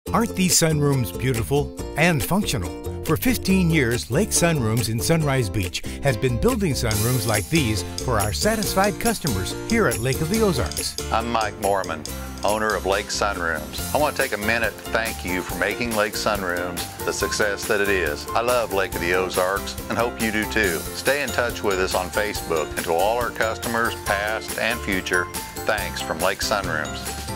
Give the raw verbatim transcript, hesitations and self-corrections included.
Aren't these sunrooms beautiful and functional? For fifteen years, Lake Sunrooms in Sunrise Beach has been building sunrooms like these for our satisfied customers here at Lake of the Ozarks. I'm Mike Mormon, owner of Lake Sunrooms. I want to take a minute to thank you for making Lake Sunrooms the success that it is. I love Lake of the Ozarks and hope you do too. Stay in touch with us on Facebook, and to all our customers, past and future, thanks from Lake Sunrooms.